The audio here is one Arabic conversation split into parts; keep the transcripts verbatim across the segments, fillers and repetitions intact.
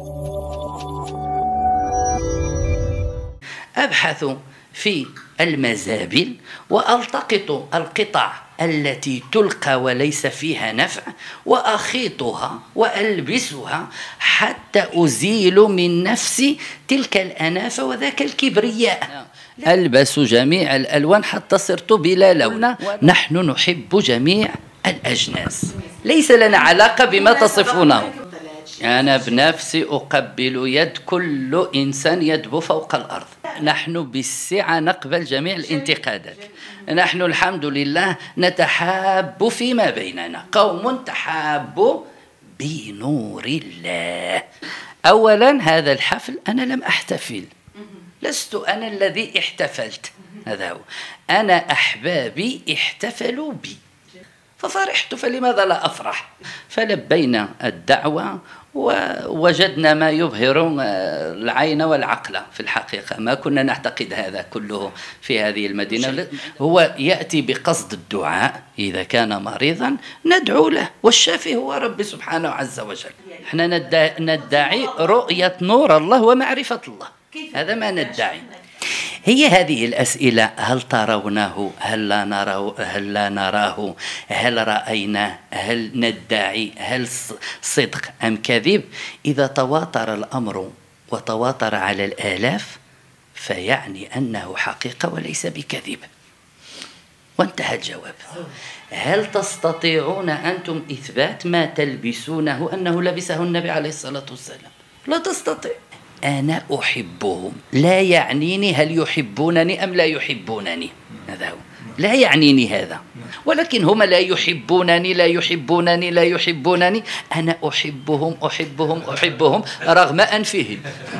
أبحث في المزابل وألتقط القطع التي تلقى وليس فيها نفع وأخيطها وألبسها حتى أزيل من نفسي تلك الأنافة وذاك الكبرياء. ألبس جميع الألوان حتى صرت بلا لون. نحن نحب جميع الأجناس، ليس لنا علاقة بما تصفونه. أنا بنفسي أقبل يد كل إنسان يدب فوق الأرض. نحن بالسعة نقبل جميع الانتقادات. نحن الحمد لله نتحاب فيما بيننا، قوم تحابوا بنور الله. أولا هذا الحفل أنا لم أحتفل، لست أنا الذي احتفلت، هذا هو. أنا أحبابي احتفلوا بي ففرحت، فلماذا لا أفرح؟ فلبينا الدعوة ووجدنا ما يبهر العين والعقل. في الحقيقة ما كنا نعتقد هذا كله في هذه المدينة. هو يأتي بقصد الدعاء، إذا كان مريضا ندعو له، والشافي هو رب سبحانه عز وجل. احنا ندعي رؤية نور الله ومعرفة الله، هذا ما ندعي. هي هذه الأسئلة، هل ترونه؟ هل لا نراه؟ هل لا نراه؟ هل رأيناه؟ هل ندعي؟ هل صدق أم كذب؟ إذا تواتر الأمر وتواتر على الآلاف فيعني أنه حقيقة وليس بكذب، وانتهى الجواب. هل تستطيعون أنتم إثبات ما تلبسونه أنه لبسه النبي عليه الصلاة والسلام؟ لا تستطيع. أنا أحبهم، لا يعنيني هل يحبونني أم لا يحبونني، هذا هو، لا يعنيني هذا. ولكن هم لا يحبونني لا يحبونني لا يحبونني، أنا أحبهم أحبهم أحبهم رغم أنفهم.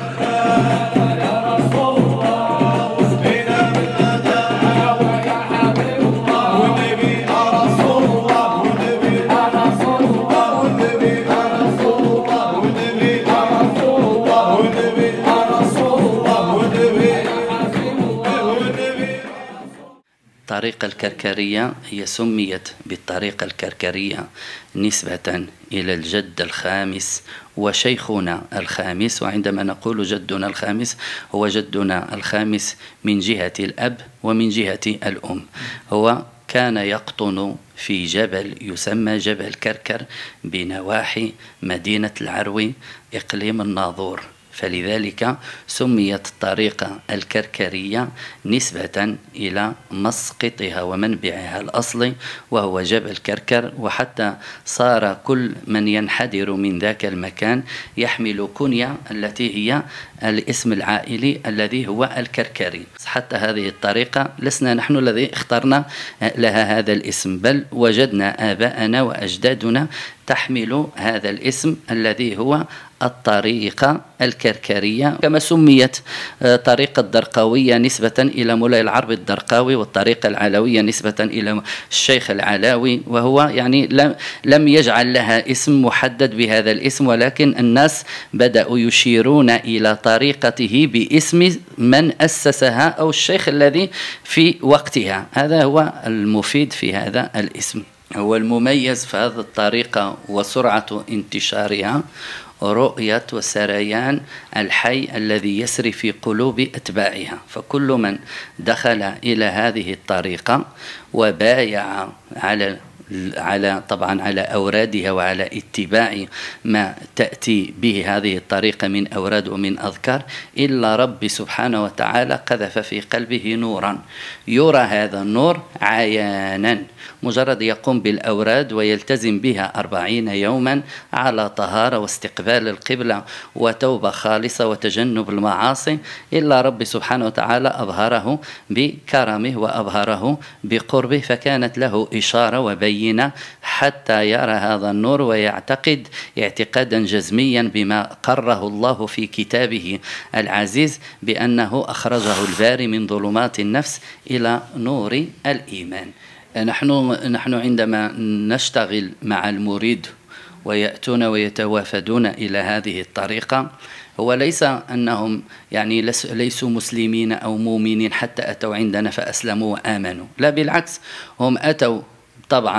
الطريقة الكركرية هي سميت بالطريقة الكركرية نسبة إلى الجد الخامس وشيخنا الخامس. وعندما نقول جدنا الخامس هو جدنا الخامس من جهة الأب ومن جهة الأم. هو كان يقطن في جبل يسمى جبل كركر بنواحي مدينة العروي إقليم الناظور، فلذلك سميت الطريقة الكركرية نسبة إلى مسقطها ومنبعها الأصلي وهو جبل كركر. وحتى صار كل من ينحدر من ذاك المكان يحمل كنية التي هي الاسم العائلي الذي هو الكركري. حتى هذه الطريقة لسنا نحن الذي اخترنا لها هذا الاسم، بل وجدنا آباءنا وأجدادنا تحمل هذا الاسم الذي هو الطريقة الكركرية، كما سميت طريقة الدرقاوية نسبة إلى مولاي العرب الدرقاوي، والطريقة العلوية نسبة إلى الشيخ العلاوي. وهو يعني لم لم يجعل لها اسم محدد بهذا الاسم، ولكن الناس بدأوا يشيرون إلى طريقته باسم من أسسها أو الشيخ الذي في وقتها. هذا هو المفيد في هذا الاسم. هو المميز في هذه الطريقة وسرعة انتشارها رؤية وسريان الحي الذي يسري في قلوب أتباعها. فكل من دخل إلى هذه الطريقة وبايع على على طبعا على أورادها وعلى اتباع ما تأتي به هذه الطريقة من أوراد ومن أذكار، إلا رب سبحانه وتعالى قذف في قلبه نورا، يرى هذا النور عيانا. مجرد يقوم بالأوراد ويلتزم بها أربعين يوما على طهارة واستقبال القبلة وتوبة خالصة وتجنب المعاصي، إلا رب سبحانه وتعالى أظهره بكرمه وأظهره بقربه، فكانت له إشارة وبينة حتى يرى هذا النور ويعتقد اعتقادا جزميا بما قره الله في كتابه العزيز بأنه أخرجه الباري من ظلمات النفس إلى نور الإيمان. نحن نحن عندما نشتغل مع المريد ويأتون ويتوافدون إلى هذه الطريقة، هو ليس أنهم يعني ليسوا مسلمين أو مؤمنين حتى أتوا عندنا فأسلموا وآمنوا، لا بالعكس، هم أتوا طبعا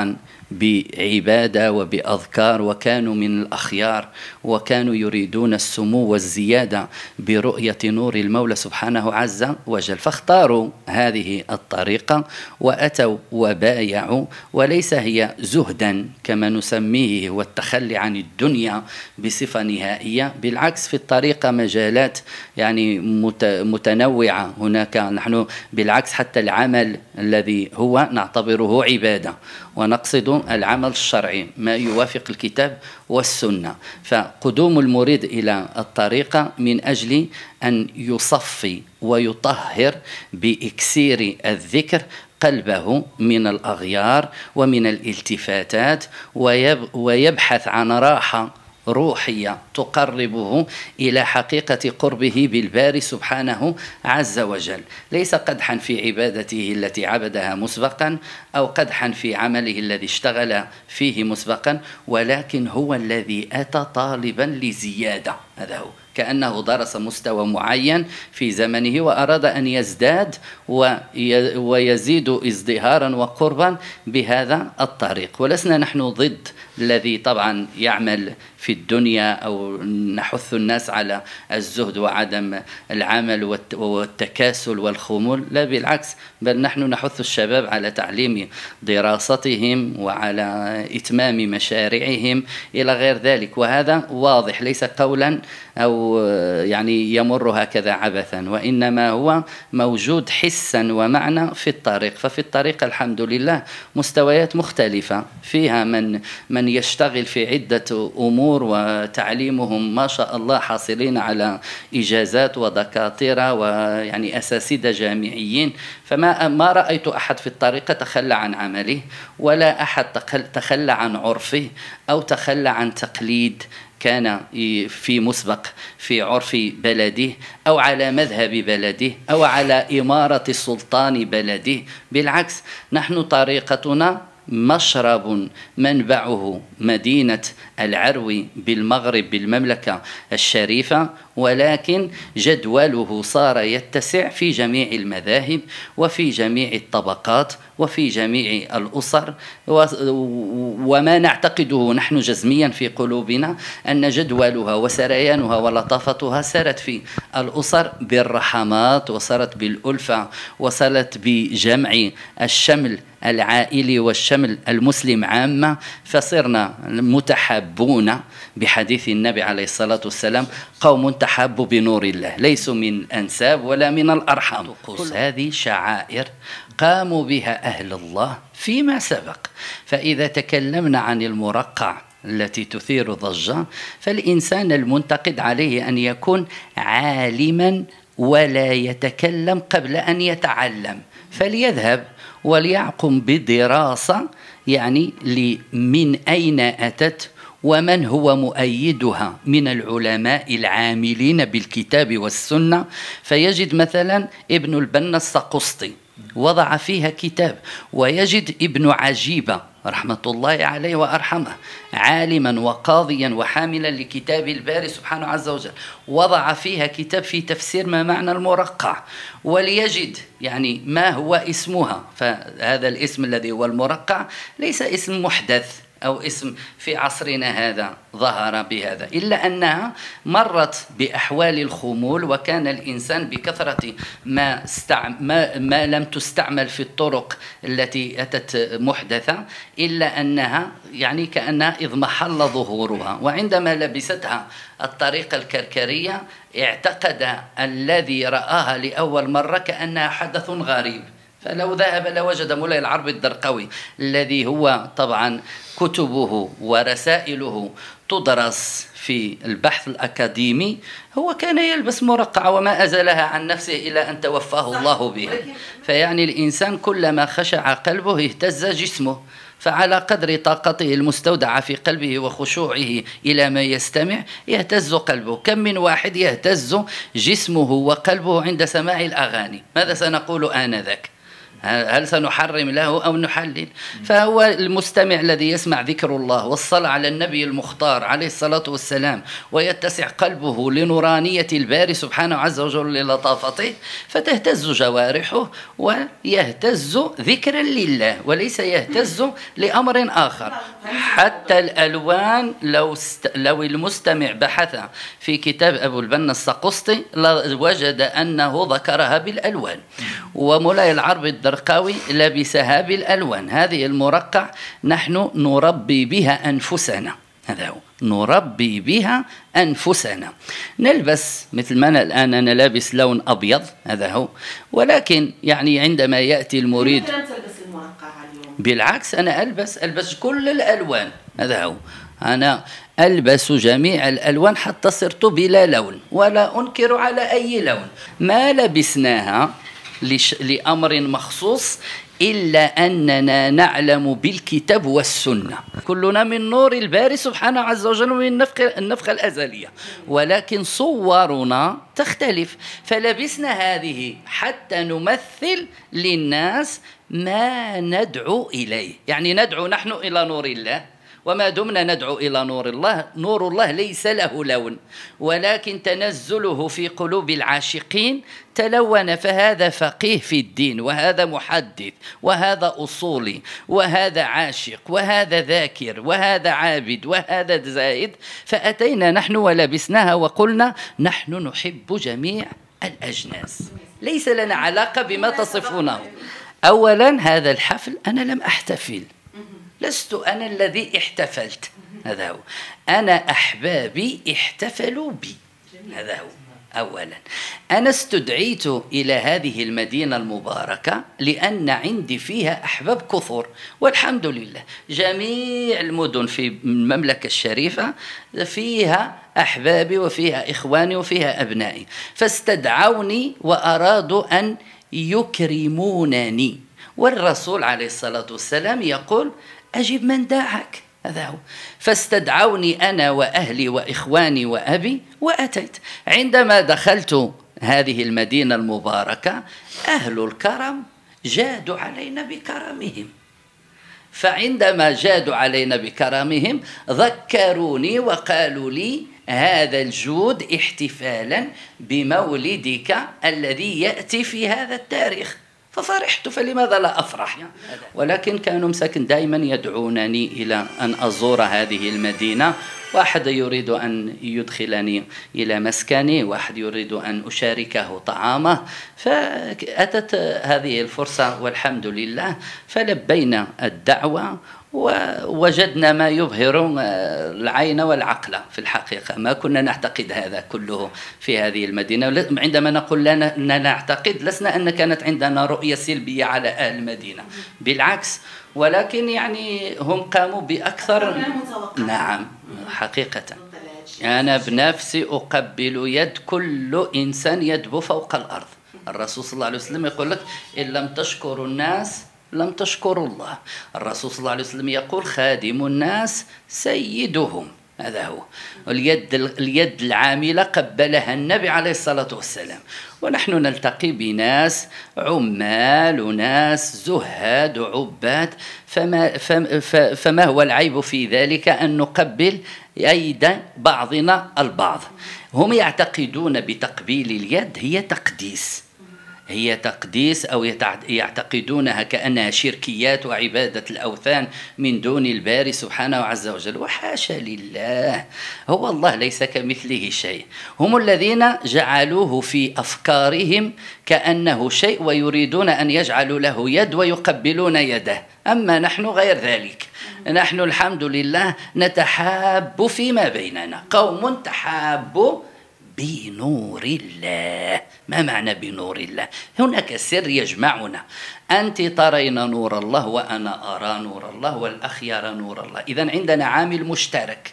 بعبادة وبأذكار، وكانوا من الأخيار، وكانوا يريدون السمو والزيادة برؤية نور المولى سبحانه عز وجل، فاختاروا هذه الطريقة وأتوا وبايعوا. وليس هي زهدا كما نسميه والتخلي عن الدنيا بصفة نهائية، بالعكس في الطريقة مجالات يعني متنوعة. هناك نحن بالعكس حتى العمل الذي هو نعتبره عبادة، ونقصد العمل الشرعي ما يوافق الكتاب والسنة. فقدوم المريد إلى الطريقة من أجل أن يصفي ويطهر بإكسير الذكر قلبه من الأغيار ومن الالتفاتات، ويبحث عن راحة روحية تقربه إلى حقيقة قربه بالباري سبحانه عز وجل، ليس قدحا في عبادته التي عبدها مسبقا أو قدحا في عمله الذي اشتغل فيه مسبقا، ولكن هو الذي أتى طالبا لزيادة. هذا هو، كأنه درس مستوى معين في زمنه وأراد أن يزداد ويزيد ازدهارا وقربا بهذا الطريق. ولسنا نحن ضد الذي طبعا يعمل في الدنيا أو نحث الناس على الزهد وعدم العمل والتكاسل والخمول، لا بالعكس، بل نحن نحث الشباب على تعليم دراستهم وعلى إتمام مشاريعهم إلى غير ذلك. وهذا واضح، ليس قولا أو يعني يمر هكذا عبثا، وإنما هو موجود حسا ومعنى في الطريق. ففي الطريق الحمد لله مستويات مختلفة، فيها من من يشتغل في عدة أمور وتعليمهم ما شاء الله حاصلين على إجازات ودكاترة ويعني أساتذة جامعيين. فما ما رأيت أحد في الطريقة تخلى عن عمله، ولا أحد تخلى عن عرفه أو تخلى عن تقليد كان في مسبق في عرف بلده أو على مذهب بلده أو على إمارة سلطان بلده. بالعكس، نحن طريقتنا مشرب منبعه مدينة العروي بالمغرب بالمملكة الشريفة، ولكن جدوله صار يتسع في جميع المذاهب وفي جميع الطبقات وفي جميع الأسر. وما نعتقده نحن جزميا في قلوبنا أن جدولها وسريانها ولطافتها سرت في الأسر بالرحمات، وصارت بالألفة، وصلت بجمع الشمل العائلي والشمل المسلم عامة، فصرنا متحابون بحديث النبي عليه الصلاة والسلام: قوم تحابوا بنور الله، ليسوا من أنساب ولا من الأرحام. هذه شعائر قاموا بها أهل الله فيما سبق. فإذا تكلمنا عن المرقع التي تثير ضجة، فالإنسان المنتقد عليه أن يكون عالما ولا يتكلم قبل أن يتعلم، فليذهب وليعقم بدراسة يعني من أين أتت ومن هو مؤيدها من العلماء العاملين بالكتاب والسنة. فيجد مثلا ابن البنا السقسطي وضع فيها كتاب، ويجد ابن عجيبة رحمة الله عليه وأرحمه عالما وقاضيا وحاملا لكتاب الباري سبحانه عز وجل وضع فيها كتاب في تفسير ما معنى المرقع، وليجد يعني ما هو اسمها. فهذا الاسم الذي هو المرقع ليس اسم محدث أو اسم في عصرنا هذا ظهر بهذا، إلا أنها مرت بأحوال الخمول، وكان الإنسان بكثرة ما, استعم ما, ما لم تستعمل في الطرق التي أتت محدثة، إلا أنها يعني كأنها اضمحل ظهورها. وعندما لبستها الطريقة الكركرية اعتقد الذي رآها لأول مرة كأنها حدث غريب، فلو ذهب لوجد مولاي العربي الدرقوي الذي هو طبعا كتبه ورسائله تدرس في البحث الأكاديمي، هو كان يلبس مرقع وما أزلها عن نفسه إلى أن توفاه الله بها. فيعني الإنسان كلما خشع قلبه اهتز جسمه، فعلى قدر طاقته المستودعة في قلبه وخشوعه إلى ما يستمع يهتز قلبه. كم من واحد يهتز جسمه وقلبه عند سماع الأغاني، ماذا سنقول آنذاك؟ هل سنحرم له أو نحلل؟ فهو المستمع الذي يسمع ذكر الله والصلاة على النبي المختار عليه الصلاة والسلام ويتسع قلبه لنورانية الباري سبحانه عز وجل للطافته، فتهتز جوارحه ويهتز ذكرا لله وليس يهتز لأمر آخر. حتى الألوان لو, است... لو المستمع بحث في كتاب أبو البنا السقسطي لوجد أنه ذكرها بالألوان، ومولاي العرب الدرقاوي لبسها بالألوان. هذه المرقع نحن نربي بها أنفسنا، هذا هو، نربي بها أنفسنا. نلبس مثل ما أنا الآن أنا لابس لون أبيض، هذا هو، ولكن يعني عندما يأتي المريد بالعكس أنا ألبس ألبس كل الألوان، هذا هو، أنا ألبس جميع الألوان حتى صرت بلا لون ولا أنكر على أي لون. ما لبسناها لش... لأمر مخصوص إلا أننا نعلم بالكتاب والسنة، كلنا من نور الباري سبحانه عز وجل من النفخة, النفخة الأزلية، ولكن صورنا تختلف. فلبسنا هذه حتى نمثل للناس ما ندعو إليه، يعني ندعو نحن إلى نور الله، وما دمنا ندعو إلى نور الله، نور الله ليس له لون، ولكن تنزله في قلوب العاشقين تلون. فهذا فقيه في الدين، وهذا محدث، وهذا أصولي، وهذا عاشق، وهذا ذاكر، وهذا عابد، وهذا زاهد. فأتينا نحن ولبسناها وقلنا نحن نحب جميع الأجناس، ليس لنا علاقة بما تصفونه. أولا هذا الحفل أنا لم أحتفل، لست أنا الذي احتفلت، هذا هو، أنا أحبابي احتفلوا بي، هذا هو. أولا أنا استدعيت إلى هذه المدينة المباركة لأن عندي فيها أحباب كثر، والحمد لله جميع المدن في المملكة الشريفة فيها أحبابي وفيها إخواني وفيها أبنائي، فاستدعوني وأرادوا أن يكرمونني، والرسول عليه الصلاة والسلام يقول أجب من دعاك، هذا هو. فاستدعوني أنا وأهلي وإخواني وأبي وأتيت. عندما دخلت هذه المدينة المباركة أهل الكرم جادوا علينا بكرمهم، فعندما جادوا علينا بكرمهم ذكروني وقالوا لي هذا الجود احتفالا بمولدك الذي يأتي في هذا التاريخ، ففرحت، فلماذا لا أفرح؟ ولكن كانوا مساكن دائما يدعونني إلى أن أزور هذه المدينة، واحد يريد أن يدخلني إلى مسكني، واحد يريد أن أشاركه طعامه، فأتت هذه الفرصة والحمد لله، فلبينا الدعوة ووجدنا ما يبهر العين والعقل. في الحقيقة ما كنا نعتقد هذا كله في هذه المدينة. عندما نقول لا نعتقد لسنا أن كانت عندنا رؤية سلبية على أهل المدينة، بالعكس، ولكن يعني هم قاموا بأكثر. نعم حقيقة أنا بنفسي أقبل يد كل إنسان يدب فوق الأرض. الرسول صلى الله عليه وسلم يقول لك إن لم تشكروا الناس لم تشكروا الله. الرسول صلى الله عليه وسلم يقول خادم الناس سيدهم، هذا هو. اليد اليد العاملة قبلها النبي عليه الصلاة والسلام. ونحن نلتقي بناس عمال وناس زهاد وعباد، فما, فما هو العيب في ذلك أن نقبل أيدي بعضنا البعض؟ هم يعتقدون بتقبيل اليد هي تقديس، هي تقديس، أو يعتقدونها كأنها شركيات وعبادة الأوثان من دون الباري سبحانه عز وجل، وحاشا لله، هو الله ليس كمثله شيء. هم الذين جعلوه في أفكارهم كأنه شيء ويريدون أن يجعلوا له يد ويقبلون يده، أما نحن غير ذلك. نحن الحمد لله نتحاب فيما بيننا، قوم تحابوا بنور الله. ما معنى بنور الله؟ هناك سر يجمعنا، أنت ترين نور الله وأنا أرى نور الله والأخ يرى نور الله، إذن عندنا عامل مشترك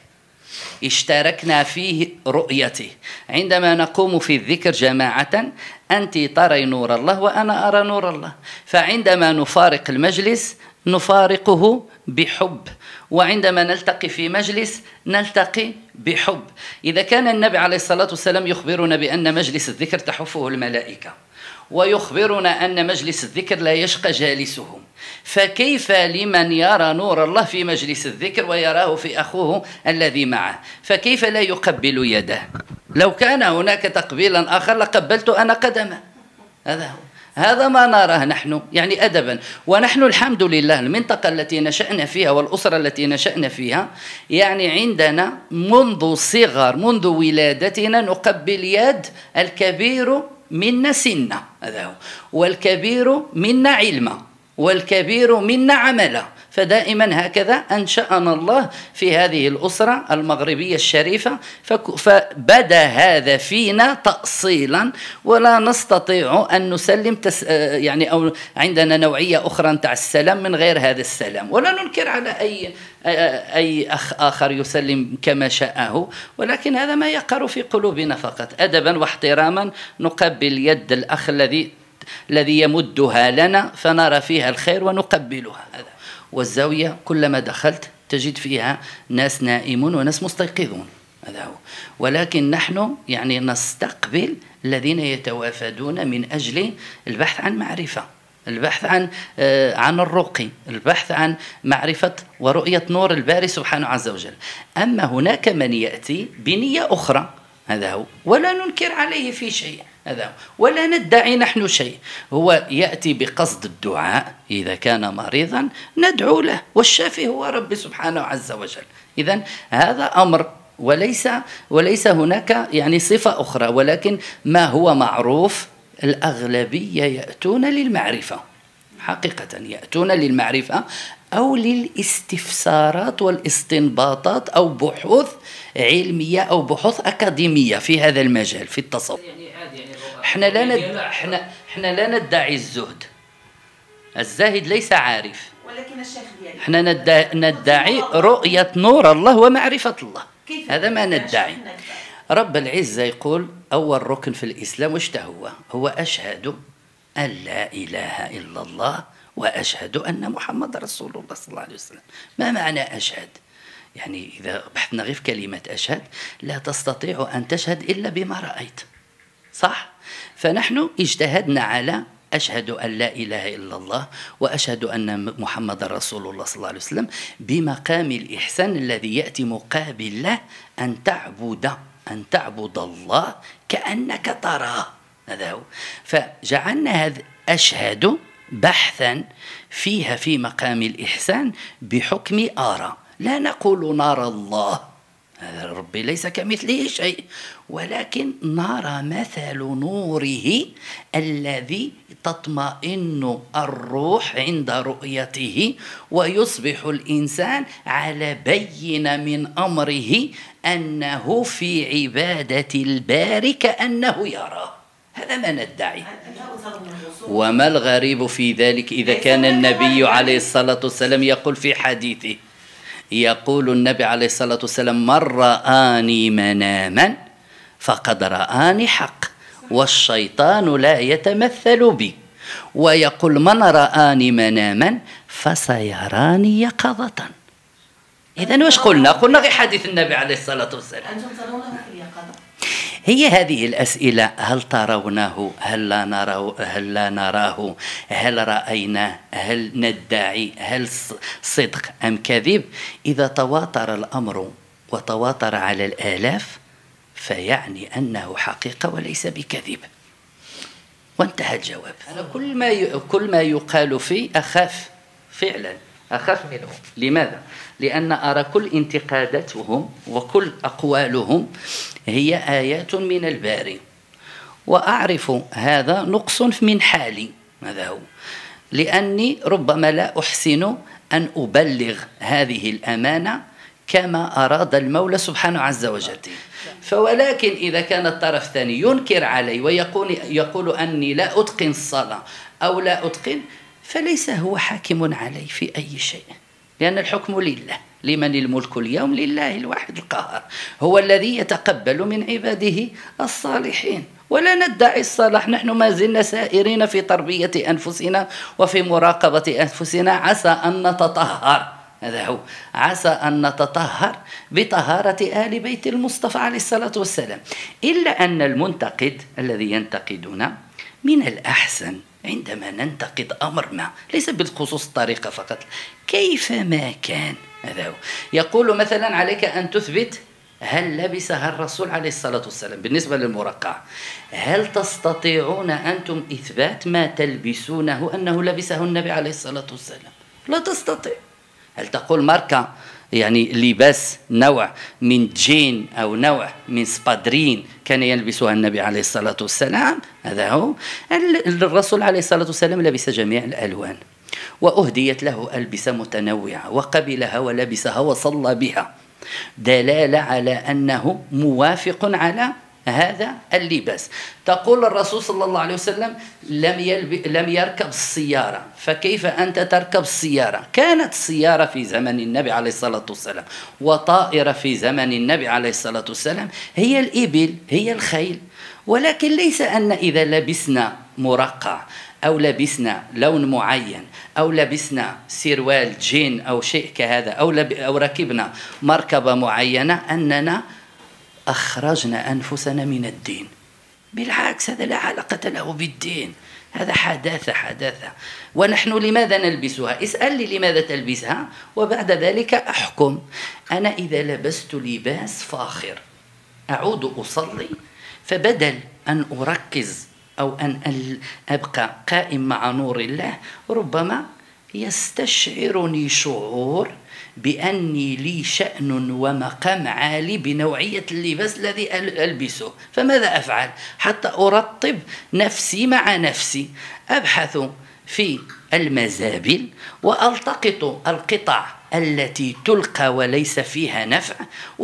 اشتركنا فيه رؤيته. عندما نقوم في الذكر جماعة أنت تري نور الله وأنا أرى نور الله، فعندما نفارق المجلس نفارقه بحب، وعندما نلتقي في مجلس نلتقي بحب. إذا كان النبي عليه الصلاة والسلام يخبرنا بأن مجلس الذكر تحفه الملائكة، ويخبرنا أن مجلس الذكر لا يشقى جالسه، فكيف لمن يرى نور الله في مجلس الذكر ويراه في أخوه الذي معه؟ فكيف لا يقبل يده؟ لو كان هناك تقبيلا آخر لقبلت أنا قدمه. هذا هو، هذا ما نراه نحن يعني أدبا. ونحن الحمد لله المنطقة التي نشأنا فيها والأسرة التي نشأنا فيها، يعني عندنا منذ صغر منذ ولادتنا نقبل يد الكبير منا سنا، هذا هو، والكبير منا علما، والكبير منا عملا. فدائما هكذا أنشأنا الله في هذه الأسرة المغربية الشريفة، فبدا هذا فينا تأصيلا، ولا نستطيع أن نسلم تس يعني أو عندنا نوعية أخرى تاع السلام من غير هذا السلام، ولا ننكر على أي أي أخ آخر يسلم كما شاءه، ولكن هذا ما يقر في قلوبنا فقط. أدبا واحتراما نقبل يد الأخ الذي الذي يمدها لنا فنرى فيها الخير ونقبلها. هذا. والزاوية كلما دخلت تجد فيها ناس نائمون وناس مستيقظون، هذا هو، ولكن نحن يعني نستقبل الذين يتوافدون من أجل البحث عن معرفة، البحث عن عن الرقي، البحث عن معرفة ورؤية نور الباري سبحانه عز وجل. أما هناك من يأتي بنية أخرى، هذا هو، ولا ننكر عليه في شيء، هذا هو، ولا ندعي نحن شيء. هو يأتي بقصد الدعاء، إذا كان مريضا ندعو له، والشافي هو رب سبحانه عز وجل. إذن هذا أمر، وليس وليس هناك يعني صفة أخرى، ولكن ما هو معروف الأغلبية يأتون للمعرفة، حقيقة يأتون للمعرفة أو للاستفسارات والاستنباطات أو بحوث علمية أو بحوث أكاديمية في هذا المجال في التصوف. احنا لا ند... احنا احنا لا ندعي الزهد، الزاهد ليس عارف، ولكن الشيخ ديالي احنا ندعي, ندعي رؤية نور الله ومعرفة الله، هذا ما ندعي. رب العزة يقول أول ركن في الإسلام وش هو؟ هو أشهد أن لا إله إلا الله وأشهد أن محمد رسول الله صلى الله عليه وسلم. ما معنى أشهد؟ يعني إذا بحثنا غير في كلمة أشهد لا تستطيع أن تشهد إلا بما رأيت، صح؟ فنحن اجتهدنا على أشهد أن لا إله إلا الله وأشهد أن محمد رسول الله صلى الله عليه وسلم بمقام الإحسان الذي يأتي مقابل له، أن تعبد أن تعبد الله كأنك تراه، هذا هو. فجعلنا هذا أشهد بحثا فيها في مقام الإحسان بحكم أرى، لا نقول نرى الله، هذا ربي ليس كمثله شيء، ولكن نرى مثل نوره الذي تطمئن الروح عند رؤيته، ويصبح الإنسان على بينة من أمره أنه في عبادة الباري كأنه يراه، هذا ما ندعي. وما الغريب في ذلك إذا كان النبي عليه الصلاة والسلام يقول في حديثه، يقول النبي عليه الصلاة والسلام: من رآني مناما فقد رآني حق، والشيطان لا يتمثل بي. ويقول: من رآني مناما فسيراني يقظة. إذن وش قلنا؟ قلنا غير حديث النبي عليه الصلاة والسلام. أنتم ترونه في اليقظة؟ هي هذه الأسئلة: هل ترونه؟ هل لا نراه؟ هل لا نراه؟ هل رأيناه؟ هل ندعي؟ هل صدق أم كذب؟ إذا تواتر الأمر وتواتر على الآلاف فيعني أنه حقيقة وليس بكذب، وانتهى الجواب. أنا كل ما ي... كل ما يقال فيه أخاف، فعلا أخاف منه. لماذا؟ لأن أرى كل انتقاداتهم وكل أقوالهم هي آيات من الباري، وأعرف هذا نقص من حالي، هذا هو، لأني ربما لا أحسن أن أبلغ هذه الأمانة كما أراد المولى سبحانه عز وجل. فولكن إذا كان الطرف الثاني ينكر علي ويقول يقول أني لا أتقن الصلاة أو لا أتقن، فليس هو حاكم علي في أي شيء، لأن الحكم لله. لمن الملك اليوم؟ لله الواحد القهار، هو الذي يتقبل من عباده الصالحين، ولا ندعي الصلاح، نحن ما زلنا سائرين في تربية أنفسنا وفي مراقبة أنفسنا، عسى أن نتطهر، هذا هو، عسى أن نتطهر بطهارة آل بيت المصطفى عليه الصلاة والسلام. إلا أن المنتقد الذي ينتقدنا من الأحسن عندما ننتقد أمر ما، ليس بالخصوص الطريقة فقط، كيفما كان، هذا هو. يقول مثلا عليك أن تثبت هل لبسها الرسول عليه الصلاة والسلام بالنسبة للمرقع، هل تستطيعون أنتم إثبات ما تلبسونه أنه لبسه النبي عليه الصلاة والسلام؟ لا تستطيع. هل تقول ماركة يعني لباس نوع من جين أو نوع من سبادرين كان يلبسها النبي عليه الصلاة والسلام؟ هذا هو. الرسول عليه الصلاة والسلام لبس جميع الألوان، وأهديت له ألبسة متنوعة وقبلها ولبسها وصلى بها، دلالة على أنه موافق على هذا اللباس. تقول الرسول صلى الله عليه وسلم لم, يلب... لم يركب السيارة، فكيف أنت تركب السيارة؟ كانت السيارة في زمن النبي عليه الصلاة والسلام وطائرة في زمن النبي عليه الصلاة والسلام، هي الإبل هي الخيل، ولكن ليس أن إذا لبسنا مرقع أو لبسنا لون معين أو لبسنا سروال جين أو شيء كهذا أو, لب... أو ركبنا مركبة معينة أننا أخرجنا أنفسنا من الدين. بالعكس، هذا لا علاقة له بالدين، هذا حداثة حداثة. ونحن لماذا نلبسها؟ اسأل لي لماذا تلبسها وبعد ذلك أحكم. أنا إذا لبست لباس فاخر أعود أصلي، فبدل أن أركز أو أن أبقى قائم مع نور الله، ربما يستشعرني شعور بأني لي شأن ومقام عالي بنوعية اللباس الذي ألبسه، فماذا أفعل؟ حتى أرطب نفسي مع نفسي، أبحث في المزابل وألتقط القطع التي تلقى وليس فيها نفع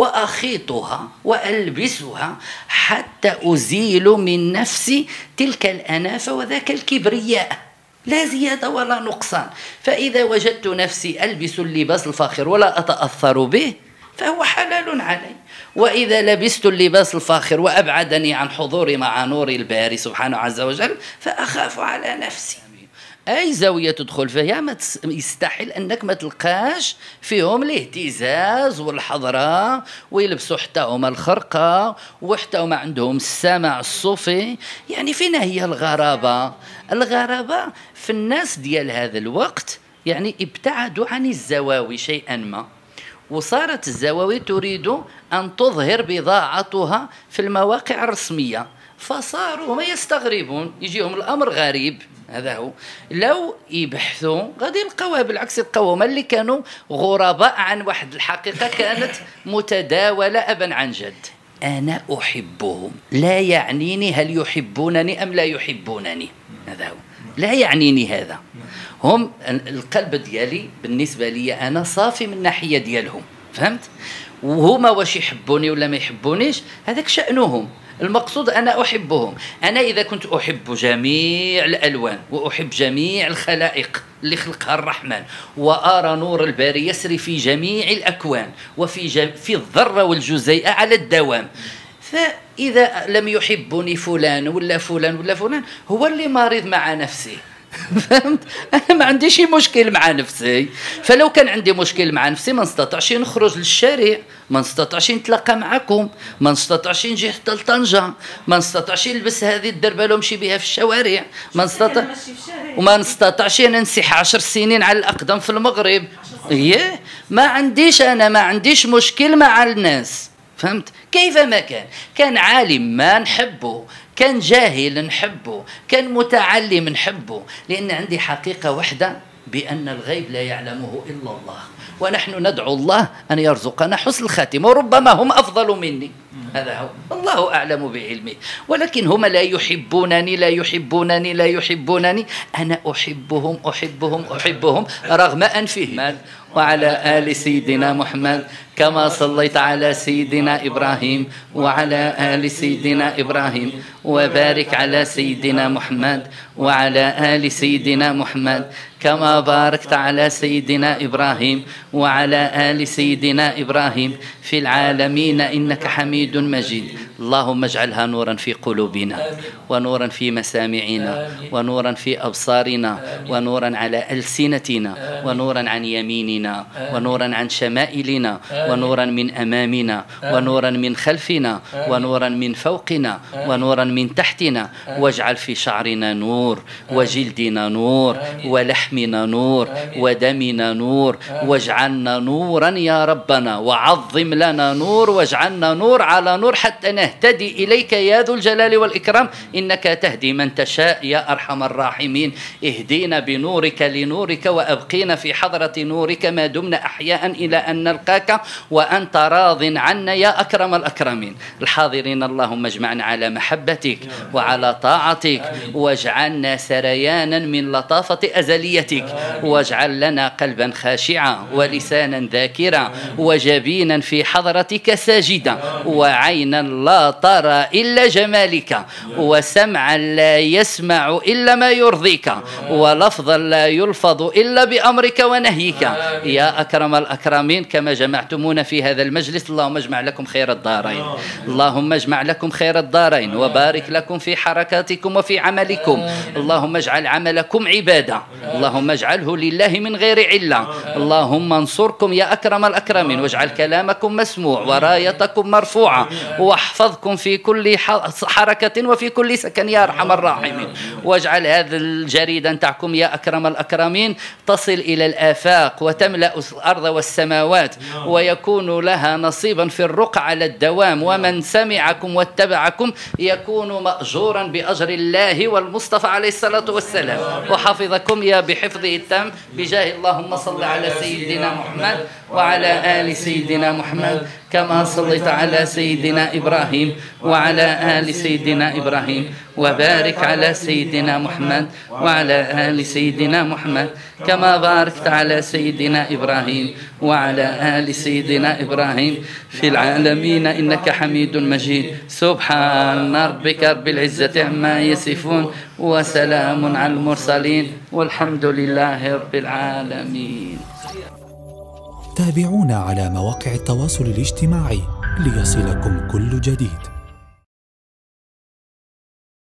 وأخيطها وألبسها حتى أزيل من نفسي تلك الأنافة وذاك الكبرياء، لا زيادة ولا نقصان. فإذا وجدت نفسي ألبس اللباس الفاخر ولا أتأثر به فهو حلال علي، وإذا لبست اللباس الفاخر وأبعدني عن حضوري مع نور الباري سبحانه عز وجل فأخاف على نفسي. أي زاوية تدخل فيها ما يستحيل أنك ما تلقاش فيهم الاهتزاز والحضرة، ويلبسوا حتى هما الخرقة وحتى هما عندهم السمع الصوفي. يعني فين هي الغرابة؟ الغرابة في الناس ديال هذا الوقت، يعني ابتعدوا عن الزواوي شيئا ما، وصارت الزواوي تريد أن تظهر بضاعتها في المواقع الرسمية، فصاروا ما يستغربون، يجيهم الأمر غريب. هذا هو. لو يبحثوا غادي يلقاوها، بالعكس يلقاوهم اللي كانوا غرباء عن واحد الحقيقة كانت متداولة أبا عن جد. أنا أحبهم، لا يعنيني هل يحبونني أم لا يحبونني، هذا هو، لا يعنيني هذا. هم القلب ديالي بالنسبة لي أنا صافي من الناحية ديالهم، فهمت؟ وهما واش يحبوني ولا ما يحبونيش هذاك شأنهم، المقصود أنا أحبهم. أنا إذا كنت أحب جميع الألوان وأحب جميع الخلائق اللي خلقها الرحمن، وأرى نور الباري يسري في جميع الأكوان وفي جم... في الذرة والجزيئة على الدوام، فإذا لم يحبني فلان ولا فلان ولا فلان هو اللي مريض مع نفسه. فهمت؟ أنا ما عنديش مشكل مع نفسي، فلو كان عندي مشكل مع نفسي ما نستطيعش نخرج للشارع، ما نستطيعش نتلاقى معكم، ما نستطيعش نجي حتى لطنجة، ما نستطيعش نلبس هذه الدربالة ونمشي بها في الشوارع، ما نستطيع وما نستطيعش ننسح عشر سنين على الأقدام في المغرب. إيه، ما عنديش أنا ما عنديش مشكل مع الناس، فهمت؟ كيفما كان، كان عالم ما نحبه، كان جاهل نحبه، كان متعلم نحبه، لأن عندي حقيقة واحدة بأن الغيب لا يعلمه إلا الله، ونحن ندعو الله أن يرزقنا حسن الخاتمة، وربما هم أفضل مني، هذا هو، الله أعلم بعلمه، ولكن هم لا يحبونني لا يحبونني لا يحبونني، أنا أحبهم أحبهم أحبهم رغم أنفهم. وعلى آل سيدنا محمد كما صليت على سيدنا إبراهيم وعلى آل سيدنا إبراهيم، وبارك على سيدنا محمد وعلى آل سيدنا محمد كما باركت على سيدنا إبراهيم وعلى آل سيدنا إبراهيم في العالمين إنك حميد مجيد. اللهم اجعلها نورا في قلوبنا ونورا في مسامعنا ونورا في أبصارنا ونورا على ألسنتنا ونورا عن يميننا ونورا عن شمائلنا ونورا من أمامنا ونورا من خلفنا ونورا من فوقنا ونورا من تحتنا، واجعل في شعرنا نور وجلدنا نور ولحمنا نور ودمنا نور، واجعلنا نورا يا ربنا، وعظم لنا نور واجعلنا نور على نور حتى نهتدي إليك يا ذو الجلال والإكرام، إنك تهدي من تشاء يا أرحم الراحمين. اهدينا بنورك لنورك وأبقينا في حضرة نورك ما دمنا أحياء إلى أن نلقاك وأنت راض عنا يا أكرم الأكرمين. الحاضرين اللهم اجمعنا على محبتك وعلى طاعتك، واجعلنا سريانا من لطافة أزليتك، واجعل لنا قلبا خاشعا ولسانا ذاكرا وجبينا في حضرتك ساجدا وعينا لا ترى إلا جمالك وسمعا لا يسمع إلا ما يرضيك ولفظا لا يلفظ إلا بأمرك ونهيك يا أكرم الأكرمين. كما جمعتمونا في هذا المجلس اللهم اجمع لكم خير الدارين، اللهم اجمع لكم خير الدارين وبارك لكم في حركاتكم وفي عملكم، اللهم اجعل عملكم عبادة، اللهم اجعله لله من غير علة، اللهم انصركم يا أكرم الأكرمين، واجعل كلامكم مسموع ورايتكم مرفوعة، واحفظكم في كل حركة وفي كل سكن يا أرحم الراحمين، واجعل هذه الجريدة نتاعكم يا أكرم الأكرمين تصل إلى الآفاق وتملأ الأرض والسماوات ويكون لها نصيبا في الرقع على الدوام، ومن سمعكم واتبعكم يكون مأجورا بأجر الله والمصطفى عليه الصلاة والسلام، وحفظكم يا بحفظه التام بجاه اللهم صل على سيدنا محمد وعلى آل سيدنا محمد كما صليت على سيدنا إبراهيم وعلى آل سيدنا إبراهيم، وبارك على سيدنا محمد وعلى آل سيدنا محمد كما باركت على سيدنا إبراهيم وعلى آل سيدنا إبراهيم في العالمين إنك حميد مجيد. سبحان ربك رب العزة عما يصفون وسلام على المرسلين والحمد لله رب العالمين. تابعونا على مواقع التواصل الاجتماعي ليصلكم كل جديد.